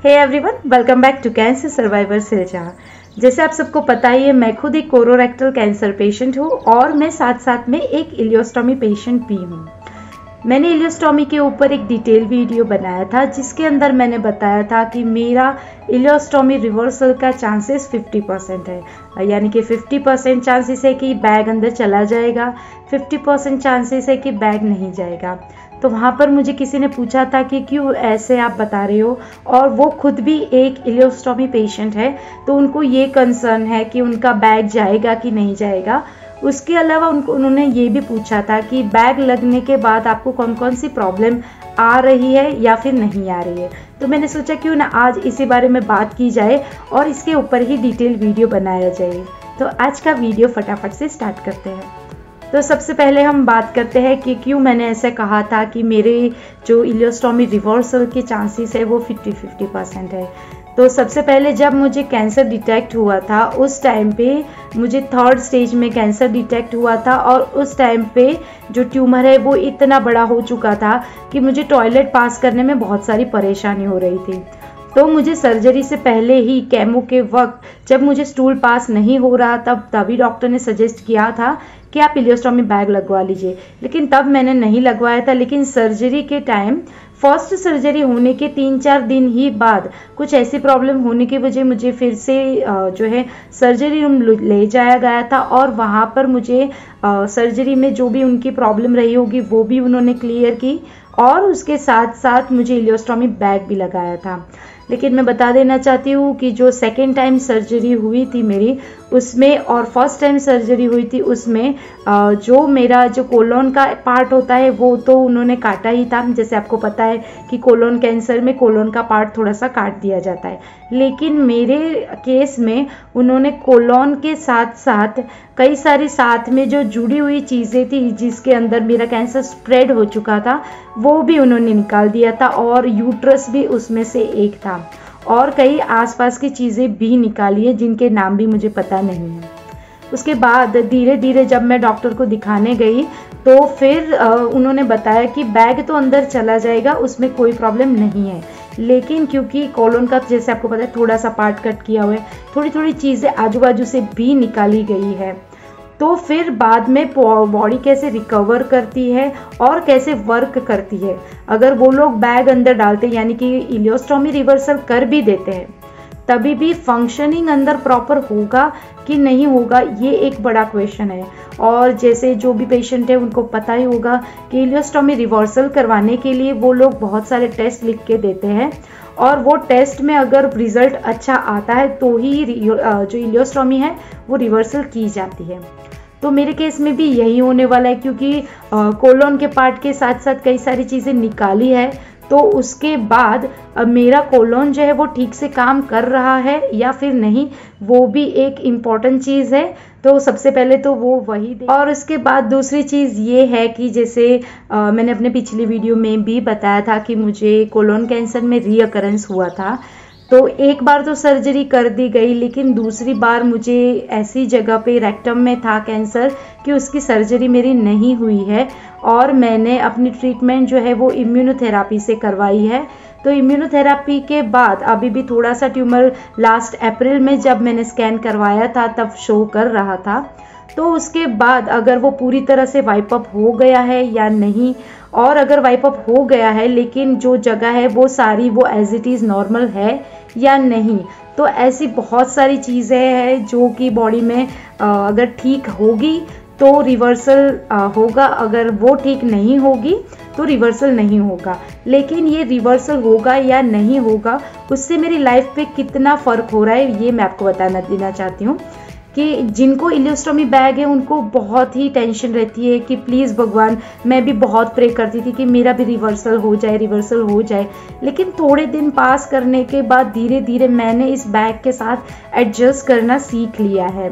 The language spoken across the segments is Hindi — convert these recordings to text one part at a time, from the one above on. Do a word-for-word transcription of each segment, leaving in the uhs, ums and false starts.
Hey everyone, welcome back to cancer survivor सिलचा। जैसे आप सबको पता ही है, मैं खुद एक कोलोरेक्टल कैंसर पेशेंट हूँ और मैं साथ साथ में एक इलियोस्टोमी पेशेंट भी हूँ। मैंने इलियोस्टोमी के ऊपर एक डिटेल वीडियो बनाया था जिसके अंदर मैंने बताया था कि मेरा इलियोस्टोमी रिवर्सल का चांसेस फिफ्टी परसेंट है, यानी कि फिफ्टी परसेंट चांसेस है कि बैग अंदर चला जाएगा, फिफ्टी परसेंट चांसेस है कि बैग नहीं जाएगा। तो वहाँ पर मुझे किसी ने पूछा था कि क्यों ऐसे आप बता रहे हो, और वो खुद भी एक इलियोस्टोमी पेशेंट है, तो उनको ये कंसर्न है कि उनका बैग जाएगा कि नहीं जाएगा। उसके अलावा उनको उन्होंने ये भी पूछा था कि बैग लगने के बाद आपको कौन कौन सी प्रॉब्लम आ रही है या फिर नहीं आ रही है। तो मैंने सोचा क्यों ना आज इसी बारे में बात की जाए और इसके ऊपर ही डिटेल वीडियो बनाया जाए। तो आज का वीडियो फटाफट से स्टार्ट करते हैं। तो सबसे पहले हम बात करते हैं कि क्यों मैंने ऐसे कहा था कि मेरे जो इलियोस्टोमी रिवर्सल के चांसेस है वो फिफ्टी फिफ्टी परसेंट है। तो सबसे पहले जब मुझे कैंसर डिटेक्ट हुआ था उस टाइम पे मुझे थर्ड स्टेज में कैंसर डिटेक्ट हुआ था, और उस टाइम पे जो ट्यूमर है वो इतना बड़ा हो चुका था कि मुझे टॉयलेट पास करने में बहुत सारी परेशानी हो रही थी। तो मुझे सर्जरी से पहले ही केमो के वक्त जब मुझे स्टूल पास नहीं हो रहा तब तभी डॉक्टर ने सजेस्ट किया था कि आप इलियोस्टोमी बैग लगवा लीजिए, लेकिन तब मैंने नहीं लगवाया था। लेकिन सर्जरी के टाइम फर्स्ट सर्जरी होने के तीन चार दिन ही बाद कुछ ऐसी प्रॉब्लम होने की वजह मुझे फिर से जो है सर्जरी रूम ले जाया गया था, और वहाँ पर मुझे सर्जरी में जो भी उनकी प्रॉब्लम रही होगी वो भी उन्होंने क्लियर की, और उसके साथ साथ मुझे इलियोस्टोमी बैग भी लगाया था। लेकिन मैं बता देना चाहती हूँ कि जो सेकेंड टाइम सर्जरी हुई थी मेरी उसमें और फर्स्ट टाइम सर्जरी हुई थी उसमें जो मेरा जो कोलोन का पार्ट होता है वो तो उन्होंने काटा ही था। जैसे आपको पता है कि कोलोन कैंसर में कोलोन का पार्ट थोड़ा सा काट दिया जाता है, लेकिन मेरे केस में उन्होंने कोलोन के साथ साथ कई सारी साथ में जो जुड़ी हुई चीज़ें थी जिसके अंदर मेरा कैंसर स्प्रेड हो चुका था वो भी उन्होंने निकाल दिया था, और यूट्रस भी उसमें से एक था, और कई आसपास की चीज़ें भी निकाली है जिनके नाम भी मुझे पता नहीं है। उसके बाद धीरे धीरे जब मैं डॉक्टर को दिखाने गई तो फिर उन्होंने बताया कि बैग तो अंदर चला जाएगा, उसमें कोई प्रॉब्लम नहीं है, लेकिन क्योंकि कोलोन का जैसे आपको पता है थोड़ा सा पार्ट कट किया हुआ है, थोड़ी थोड़ी चीज़ें आजू बाजू से भी निकाली गई है। तो फिर बाद में बॉडी कैसे रिकवर करती है और कैसे वर्क करती है, अगर वो लोग बैग अंदर डालते यानी कि इलियोस्टोमी रिवर्सल कर भी देते हैं तभी भी फंक्शनिंग अंदर प्रॉपर होगा कि नहीं होगा, ये एक बड़ा क्वेश्चन है। और जैसे जो भी पेशेंट है उनको पता ही होगा कि इलियोस्टोमी रिवर्सल करवाने के लिए वो लोग बहुत सारे टेस्ट लिख के देते हैं, और वो टेस्ट में अगर रिजल्ट अच्छा आता है तो ही जो इलियोस्टोमी है वो रिवर्सल की जाती है। तो मेरे केस में भी यही होने वाला है, क्योंकि कोलोन के पार्ट के साथ साथ कई सारी चीज़ें निकाली है, तो उसके बाद मेरा कोलोन जो है वो ठीक से काम कर रहा है या फिर नहीं, वो भी एक इम्पॉर्टेंट चीज़ है। तो सबसे पहले तो वो वही दे। और उसके बाद दूसरी चीज़ ये है कि जैसे आ, मैंने अपने पिछली वीडियो में भी बताया था कि मुझे कोलोन कैंसर में रीअकरेंस हुआ था। तो एक बार तो सर्जरी कर दी गई, लेकिन दूसरी बार मुझे ऐसी जगह पे रेक्टम में था कैंसर कि उसकी सर्जरी मेरी नहीं हुई है, और मैंने अपनी ट्रीटमेंट जो है वो इम्यूनोथेरापी से करवाई है। तो इम्यूनोथेरापी के बाद अभी भी थोड़ा सा ट्यूमर लास्ट अप्रैल में जब मैंने स्कैन करवाया था तब शो कर रहा था। तो उसके बाद अगर वो पूरी तरह से वाइप अप हो गया है या नहीं, और अगर वाइप अप हो गया है लेकिन जो जगह है वो सारी वो एज इट इज़ नॉर्मल है या नहीं, तो ऐसी बहुत सारी चीज़ें हैं जो कि बॉडी में अगर ठीक होगी तो रिवर्सल होगा, अगर वो ठीक नहीं होगी तो रिवर्सल नहीं होगा। लेकिन ये रिवर्सल होगा या नहीं होगा उससे मेरी लाइफ पे कितना फ़र्क हो रहा है ये मैं आपको बताना देना चाहती हूँ। कि जिनको इलियोस्टोमी बैग है उनको बहुत ही टेंशन रहती है कि प्लीज़ भगवान, मैं भी बहुत प्रे करती थी कि मेरा भी रिवर्सल हो जाए रिवर्सल हो जाए लेकिन थोड़े दिन पास करने के बाद धीरे धीरे मैंने इस बैग के साथ एडजस्ट करना सीख लिया है।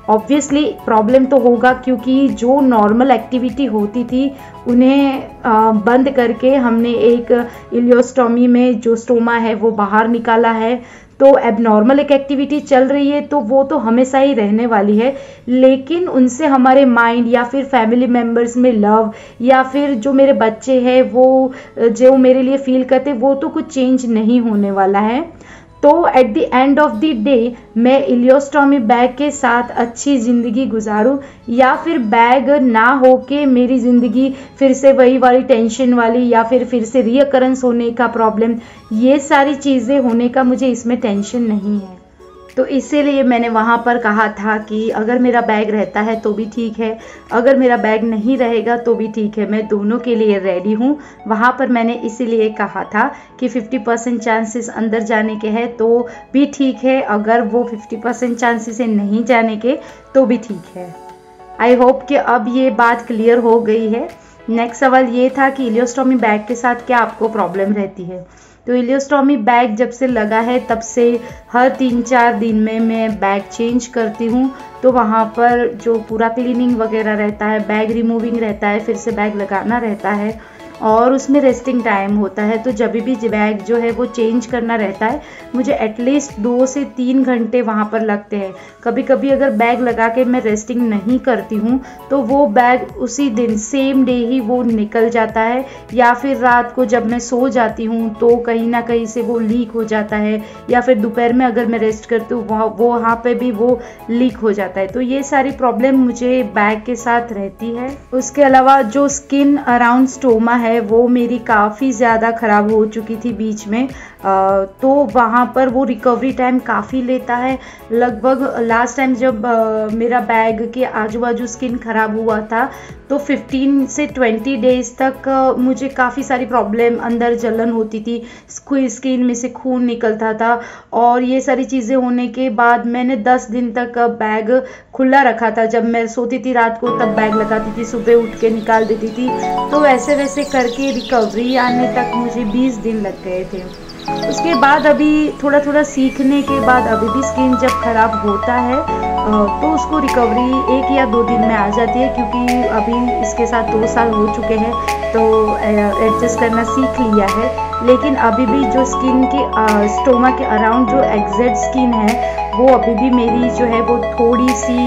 ऑब्वियसली प्रॉब्लम तो होगा, क्योंकि जो नॉर्मल एक्टिविटी होती थी उन्हें आ, बंद करके हमने एक इलियोस्टोमी में जो स्टोमा है वो बाहर निकाला है। तो एबनॉर्मल एक एक्टिविटी चल रही है तो वो तो हमेशा ही रहने वाली है, लेकिन उनसे हमारे माइंड या फिर फैमिली मेम्बर्स में लव या फिर जो मेरे बच्चे हैं वो जो मेरे लिए फील करते वो तो कुछ चेंज नहीं होने वाला है। तो at the end of the day मैं इलियोस्टोमी बैग के साथ अच्छी ज़िंदगी गुजारूं या फिर बैग ना हो के मेरी ज़िंदगी फिर से वही वाली टेंशन वाली या फिर फिर से रीअकरेंस होने का प्रॉब्लम, ये सारी चीज़ें होने का मुझे इसमें टेंशन नहीं है। तो इसीलिए मैंने वहाँ पर कहा था कि अगर मेरा बैग रहता है तो भी ठीक है, अगर मेरा बैग नहीं रहेगा तो भी ठीक है, मैं दोनों के लिए रेडी हूँ। वहाँ पर मैंने इसीलिए कहा था कि फिफ्टी परसेंट चांसेस अंदर जाने के हैं तो भी ठीक है, अगर वो फिफ्टी परसेंट चांसेस है नहीं जाने के तो भी ठीक है। आई होप कि अब ये बात क्लियर हो गई है। नेक्स्ट सवाल ये था कि इलियोस्टोमी बैग के साथ क्या आपको प्रॉब्लम रहती है। तो इलियोस्टोमी बैग जब से लगा है तब से हर तीन चार दिन में मैं बैग चेंज करती हूँ। तो वहाँ पर जो पूरा क्लीनिंग वगैरह रहता है, बैग रिमूविंग रहता है, फिर से बैग लगाना रहता है और उसमें रेस्टिंग टाइम होता है। तो जब भी बैग जो है वो चेंज करना रहता है मुझे एटलीस्ट दो से तीन घंटे वहाँ पर लगते हैं। कभी कभी अगर बैग लगा के मैं रेस्टिंग नहीं करती हूँ तो वो बैग उसी दिन सेम डे ही वो निकल जाता है, या फिर रात को जब मैं सो जाती हूँ तो कहीं ना कहीं से वो लीक हो जाता है, या फिर दोपहर में अगर मैं रेस्ट करती हूँ वहाँ वो वहाँ पे भी वो लीक हो जाता है। तो ये सारी प्रॉब्लम मुझे बैग के साथ रहती है। उसके अलावा जो स्किन अराउंड स्टोमा है वो मेरी काफ़ी ज़्यादा ख़राब हो चुकी थी बीच में, आ, तो वहाँ पर वो रिकवरी टाइम काफ़ी लेता है। लगभग लास्ट टाइम जब आ, मेरा बैग के आजू बाजू स्किन ख़राब हुआ था तो फिफ्टीन से ट्वेंटी डेज तक आ, मुझे काफ़ी सारी प्रॉब्लम, अंदर जलन होती थी, स्किन में से खून निकलता था, और ये सारी चीज़ें होने के बाद मैंने दस दिन तक बैग खुला रखा था। जब मैं सोती थी रात को तब बैग लगाती थी, सुबह उठ के निकाल देती थी। तो वैसे वैसे करके रिकवरी आने तक मुझे बीस दिन लग गए थे। उसके बाद अभी थोड़ा थोड़ा सीखने के बाद अभी भी स्किन जब खराब होता है तो उसको रिकवरी एक या दो दिन में आ जाती है, क्योंकि अभी इसके साथ दो साल हो चुके हैं तो एडजस्ट करना सीख लिया है। लेकिन अभी भी जो स्किन के स्टोमा के अराउंड जो एग्जैक्ट स्किन है वो अभी भी मेरी जो है वो थोड़ी सी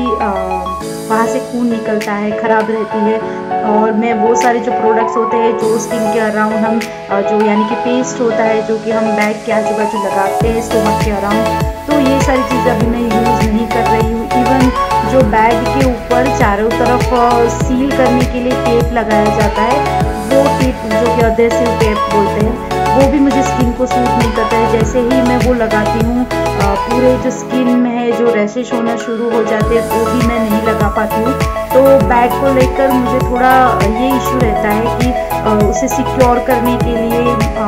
वहाँ से खून निकलता है, ख़राब रहती है। और मैं वो सारे जो प्रोडक्ट्स होते हैं जो स्किन के अराउंड हम जो यानी कि पेस्ट होता है जो कि हम बैग के आजू बाजू लगाते हैं स्टोमक के अराउंड, तो ये सारी चीज़ें अभी मैं यूज़ नहीं कर रही हूँ। इवन जो बैग के ऊपर चारों तरफ सील करने के लिए टेप लगाया जाता है, वो टेप जो कि अडेसिव टेप बोलते हैं, वो भी मुझे स्किन को सूट नहीं करता है। जैसे ही मैं वो लगाती हूँ पूरे जो स्किन में है जो रैशेस होना शुरू हो जाते हैं, वो भी मैं नहीं लगा पाती हूँ। तो बैग को लेकर मुझे थोड़ा ये इशू रहता है कि उसे सिक्योर करने के लिए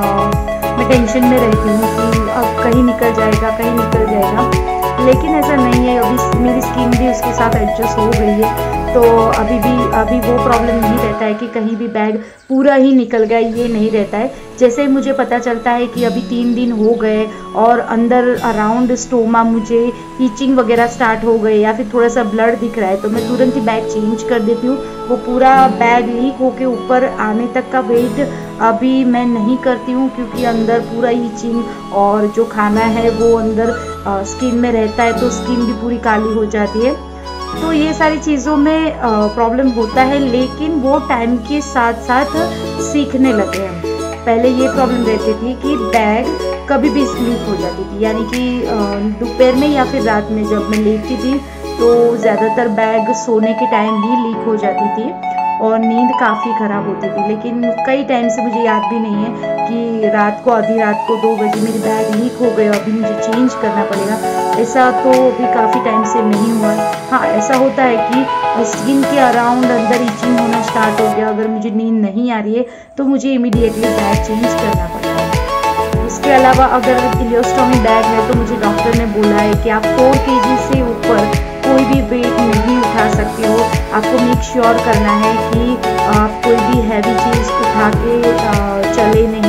मैं टेंशन में रहती हूँ कि अब कहीं निकल जाएगा कहीं निकल जाएगा, लेकिन ऐसा नहीं है। अभी मेरी स्किन भी उसके साथ एडजस्ट हो गई है, तो अभी भी अभी वो प्रॉब्लम नहीं रहता है कि कहीं भी बैग पूरा ही निकल गया, ये नहीं रहता है। जैसे ही मुझे पता चलता है कि अभी तीन दिन हो गए और अंदर अराउंड स्टोमा मुझे ईचिंग वगैरह स्टार्ट हो गए या फिर थोड़ा सा ब्लड दिख रहा है, तो मैं तुरंत ही बैग चेंज कर देती हूँ। वो पूरा बैग लीक होके ऊपर आने तक का वेट अभी मैं नहीं करती हूँ, क्योंकि अंदर पूरा ईचिंग और जो खाना है वो अंदर स्किन में रहता है तो स्किन भी पूरी काली हो जाती है। तो ये सारी चीज़ों में प्रॉब्लम होता है, लेकिन वो टाइम के साथ साथ सीखने लगे हैं। पहले ये प्रॉब्लम रहती थी कि बैग कभी भी लीक हो जाती थी, यानी कि दोपहर में या फिर रात में जब मैं लेटी थी तो ज़्यादातर बैग सोने के टाइम ही लीक हो जाती थी और नींद काफ़ी ख़राब होती थी। लेकिन कई टाइम से मुझे याद भी नहीं है कि रात को आधी रात को दो बजे मेरी बैग लीक हो गए, अभी मुझे चेंज करना पड़ेगा, ऐसा तो भी काफ़ी टाइम से नहीं हुआ। हाँ, ऐसा होता है कि स्किन के अराउंड अंदर ईचिंग होना स्टार्ट हो गया, अगर मुझे नींद नहीं आ रही है तो मुझे इमीडिएटली बैग चेंज करना पड़ता है। इसके अलावा अगर इलियोस्टोमी बैग है तो मुझे डॉक्टर ने बोला है कि आप फोर के जी से ऊपर कोई भी वेट नहीं उठा सकते हो। आपको मेक श्योर करना है कि आप कोई भी हैवी चीज़ उठा के चले नहीं,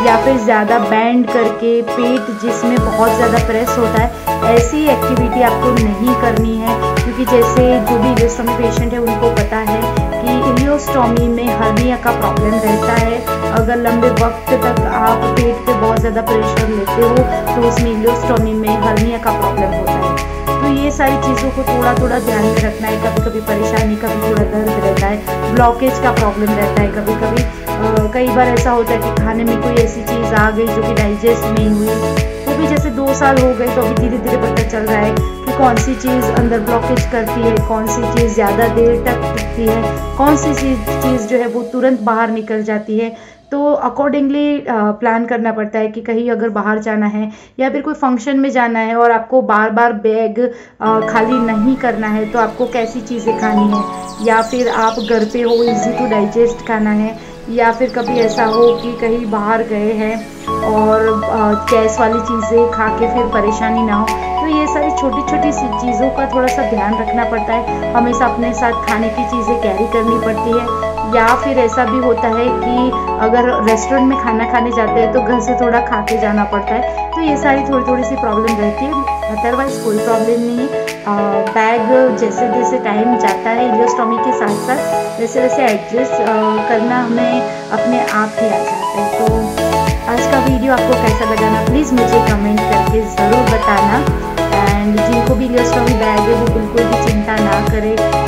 या फिर ज़्यादा बैंड करके पेट जिसमें बहुत ज़्यादा प्रेस होता है, ऐसी एक्टिविटी आपको नहीं करनी है। क्योंकि जैसे जो भी इलियोस्टोमी पेशेंट है उनको पता है कि इलियोस्टोमी में हर्निया का प्रॉब्लम रहता है। अगर लंबे वक्त तक आप पेट पे बहुत ज़्यादा प्रेशर लेते हो तो उसमें इलियोस्टोमी में हर्निया का प्रॉब्लम होता है। तो ये सारी चीज़ों को थोड़ा थोड़ा ध्यान में रखना है। कभी कभी परेशानी, कभी थोड़ा दर्द रहता है, ब्लॉकेज का प्रॉब्लम रहता है, कभी कभी आ, कई बार ऐसा होता है कि खाने में कोई ऐसी चीज़ आ गई जो कि डाइजेस्ट नहीं हुई। तो भी जैसे दो साल हो गए तो अभी धीरे धीरे पता चल रहा है कि कौन सी चीज़ अंदर ब्लॉकेज करती है, कौन सी चीज़ ज़्यादा देर तक टिकती है, कौन सी चीज़ जो है वो तुरंत बाहर निकल जाती है। तो अकॉर्डिंगली प्लान करना पड़ता है कि कहीं अगर बाहर जाना है या फिर कोई फंक्शन में जाना है और आपको बार बार बैग खाली नहीं करना है तो आपको कैसी चीज़ें खानी है, या फिर आप घर पे हो, इजी टू डाइजेस्ट खाना है, या फिर कभी ऐसा हो कि कहीं बाहर गए हैं और गैस वाली चीज़ें खा के फिर परेशानी ना हो। तो ये सारी छोटी छोटी सी चीज़ों का थोड़ा सा ध्यान रखना पड़ता है। हमेशा अपने साथ खाने की चीज़ें कैरी करनी पड़ती है। या फिर ऐसा भी होता है कि अगर रेस्टोरेंट में खाना खाने जाते हैं तो घर से थोड़ा खा के जाना पड़ता है। तो ये सारी थोड़ी थोड़ी सी प्रॉब्लम रहती है, अदरवाइज कोई प्रॉब्लम नहीं है। बैग जैसे जैसे टाइम जाता है इलियोस्टोमी के साथ साथ वैसे वैसे एडजस्ट करना हमें अपने आप ही आ जाता है। तो आज का वीडियो आपको कैसा लगा ना प्लीज़ मुझे कमेंट करके ज़रूर बताना। एंड जिनको भी इलियोस्टोमी बैग है वो बिल्कुल भी चिंता ना करें,